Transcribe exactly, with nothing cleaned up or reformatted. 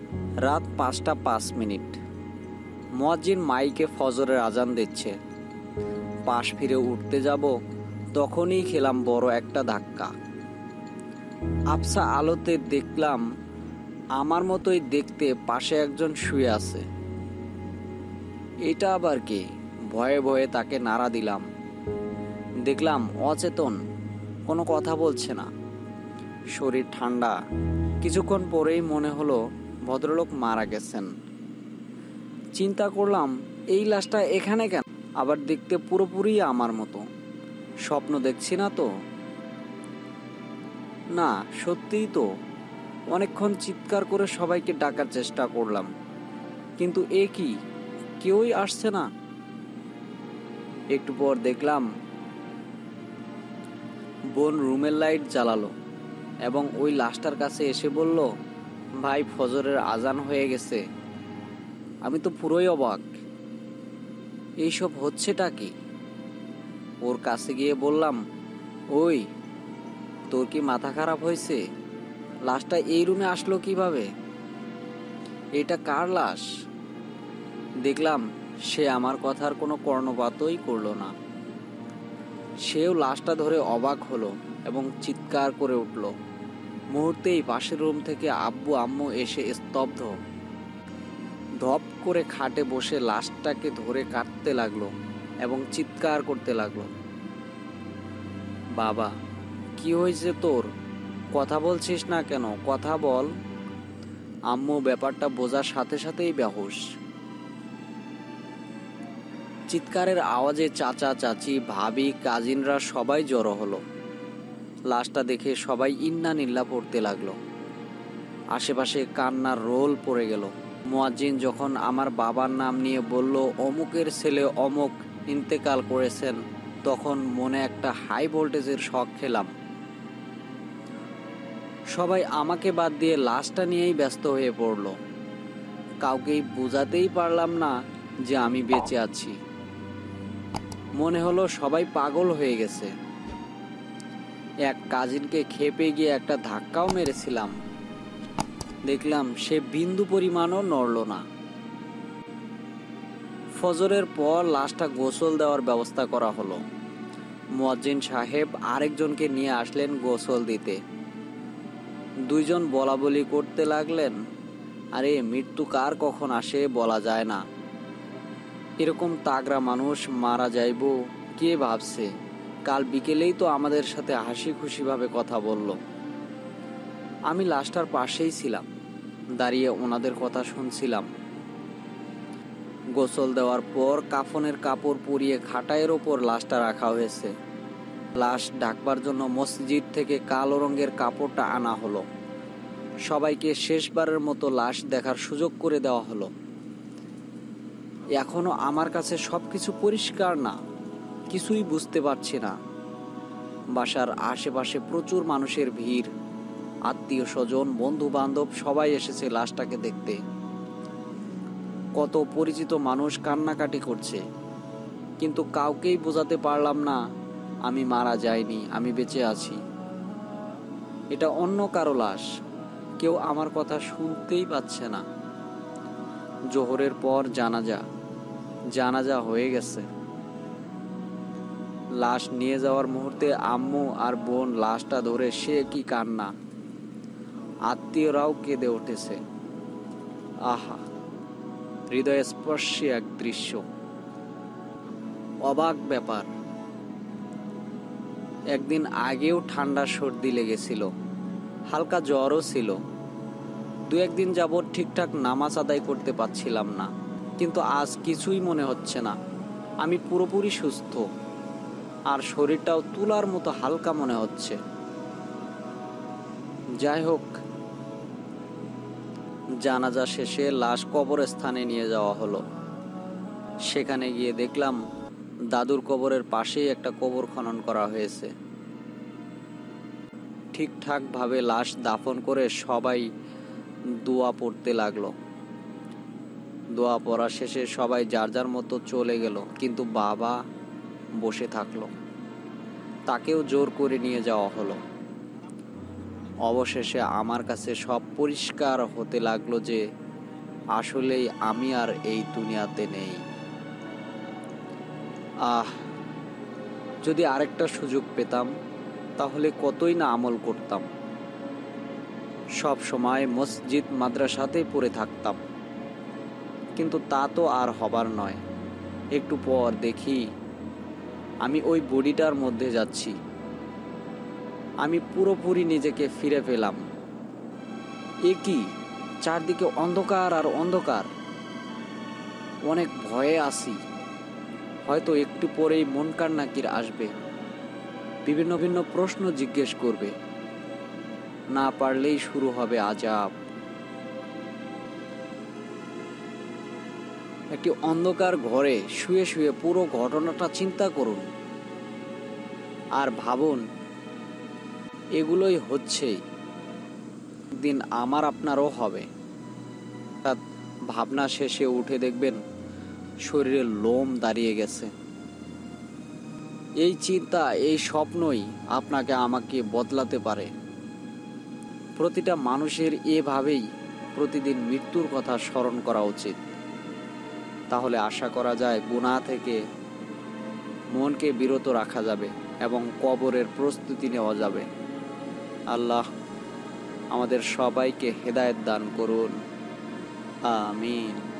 রাত পাঁচটা পাঁচ মিনিট। মুয়াজ্জিন মাইকে ফজরের আজান দিচ্ছে। পাশ ফিরে উঠতে যাব, তখনই খেলাম বড় একটা ধাক্কা। আবছা আলোতে দেখলাম আমার মতোই দেখতে পাশে একজন শুয়ে আছে। এটা আবার কে? ভয়ে ভয়ে তাকে নাড়া দিলাম। দেখলাম অচেতন, কোনো কথা বলছে না, শরীর ঠান্ডা। কিছুক্ষণ পরেই মনে হলো ভদ্রলোক মারা গেছেন। চিন্তা করলাম, এই লাশটা এখানে কেন? আবার দেখতে পুরোপুরি আমার মতো। স্বপ্ন দেখছি না তো? না, সত্যিই তো। অনেকক্ষণ চিৎকার করে সবাইকে ডাকার চেষ্টা করলাম, কিন্তু এ কি, কেউই আসছে না। একটু পর দেখলাম বোন রুমের লাইট জ্বালালো এবং ওই লাশটার কাছে এসে বলল, ভাই, ফজরের আজান হয়ে গেছে। আমি তো পুরোই অবাক, এইসব হচ্ছেটা কি? ওর কাছে গিয়ে বললাম, ওই, তোর কি মাথা খারাপ হয়েছে? লাশটা এই রুমে আসলো কিভাবে? এটা কার লাশ? দেখলাম সে আমার কথার কোনো কর্ণপাতই করলো না। সেও লাশটা ধরে অবাক হলো এবং চিৎকার করে উঠল। মুহূর্তেই পাশের রুম থেকে আব্বু আম্মু এসে স্তব্ধ। ধপ করে খাটে বসে লাশটাকে ধরে কাটতে লাগলো এবং চিৎকার করতে লাগলো, বাবা, কি হয়েছে তোর? কথা বলছিস না কেন? কথা বল। আম্মু ব্যাপারটা বোঝার সাথে সাথেই বেহুশ। চিৎকারের আওয়াজে চাচা চাচি ভাবি কাজিনরা সবাই জড়ো হলো। লাশটা দেখে সবাই ইন্না নিল্লা পড়তে লাগলো। আশেপাশে কান্নার রোল পড়ে গেল। মুয়াজ্জিন যখন আমার বাবার নাম নিয়ে বলল, অমুকের ছেলে অমুক ইন্তেকাল করেছেন, তখন মনে একটা হাই ভোল্টেজের শক খেলাম। সবাই আমাকে বাদ দিয়ে লাশটা নিয়েই ব্যস্ত হয়ে পড়ল। কাউকেই বোঝাতেই পারলাম না যে আমি বেঁচে আছি। মনে হলো সবাই পাগল হয়ে গেছে। এক কাজিনকে খেপে গিয়ে একটা ধাক্কাও মেরেছিলাম। দেখলাম সে বিন্দু পরিমাণও নড়ল না। ফজরের পর লাশটা গোসল দেওয়ার ব্যবস্থা করা হলো। মুয়াজ্জিন সাহেব আরেকজনকে নিয়ে আসলেন গোসল দিতে। দুইজন বলা বলি করতে লাগলেন, আরে, মৃত্যু কার কখন আসে বলা যায় না। এরকম তাগড়া মানুষ মারা যাইব কে ভাবছে? কাল বিকেলেই তো আমাদের সাথে হাসি খুশিভাবে কথা বলল। আমি লাশটার পাশেই ছিলাম, দাঁড়িয়ে ওনাদের কথা শুনছিলাম। গোসল দেওয়ার পর কাফনের কাপড় পরিয়ে খাটাইয়ের ওপর লাশটা রাখা হয়েছে। লাশ ঢাকবার জন্য মসজিদ থেকে কালো রঙের কাপড়টা আনা হলো। সবাইকে শেষবারের মতো লাশ দেখার সুযোগ করে দেওয়া হলো। এখনো আমার কাছে সবকিছু পরিষ্কার না, কিছুই বুঝতে পারছি না। বাসার আশেপাশে প্রচুর মানুষের ভিড়। আত্মীয় স্বজন, বন্ধু বান্ধব সবাই এসেছে লাশটাকে দেখতে। কত পরিচিত মানুষ কান্নাকাটি করছে, কিন্তু কাউকেই বোঝাতে পারলাম না আমি মারা যাইনি, আমি বেঁচে আছি। এটা অন্য কারো লাশ, কেউ আমার কথা শুনতেই পাচ্ছে না। জোহরের পর জানাজা জানাজা হয়ে গেছে। লাশ নিয়ে যাওয়ার মুহূর্তে আম্মু আর বোন লাশটা ধরে সে কি কান্না! আত্মীয়রাও কেঁদে উঠেছে। আহা, হৃদয়স্পর্শী এক দৃশ্য। অবাক ব্যাপার, একদিন আগেও ঠান্ডা সর্দি লেগেছিল, হালকা জ্বরও ছিল। দু একদিন যাবৎ ঠিকঠাক নামাজ আদায় করতে পারছিলাম না, কিন্তু আজ কিছুই মনে হচ্ছে না। আমি পুরোপুরি সুস্থ, আর শরীরটাও তুলার মতো হালকা মনে হচ্ছে। যাই হোক, জানাজা শেষে লাশ কবরস্থানে নিয়ে যাওয়া হলো। সেখানে গিয়ে দেখলাম দাদুর কবরের পাশেই একটা কবর খনন করা হয়েছে। ঠিকঠাকভাবে লাশ দাফন করে সবাই দোয়া পড়তে লাগলো। দোয়া পড়া শেষে সবাই যার যার মতো চলে গেল, কিন্তু বাবা বসে থাকলো। তাকেও জোর করে নিয়ে যাওয়া হলো। অবশেষে আমার কাছে সব পরিষ্কার হতে লাগলো যে আসলেই আমি আর এই দুনিয়াতে নেই। আহ যদি আরেকটা সুযোগ পেতাম তাহলে কতই না আমল করতাম। সব সময় মসজিদ মাদ্রাসাতেই পড়ে থাকতাম, কিন্তু তা তো আর হবার নয়। একটু পর দেখি আমি ওই বডিটার মধ্যে যাচ্ছি। আমি পুরোপুরি নিজেকে ফিরে পেলাম। এ কি, চারদিকে অন্ধকার আর অন্ধকার। অনেক ভয়ে আছি, হয়তো একটু পরেই মুনকার নাকির আসবে, বিভিন্ন ভিন্ন প্রশ্ন জিজ্ঞেস করবে, না পারলেই শুরু হবে আজাব। একটি অন্ধকার ঘরে শুয়ে শুয়ে পুরো ঘটনাটা চিন্তা করুন আর ভাবুন, এগুলোই হচ্ছে, একদিন আমার আপনারও হবে। তার ভাবনা শেষে উঠে দেখবেন শরীরে লোম দাঁড়িয়ে গেছে। এই চিন্তা, এই স্বপ্নই আপনাকে আমাকে বদলাতে পারে। প্রতিটা মানুষের এভাবেই প্রতিদিন মৃত্যুর কথা স্মরণ করা উচিত। তাহলে আশা করা যায় গুনাহ থেকে মনকে বিরত রাখা যাবে এবং কবরের প্রস্তুতি নেওয়া যাবে। আল্লাহ আমাদের সবাইকে হেদায়েত দান করুন। আমিন।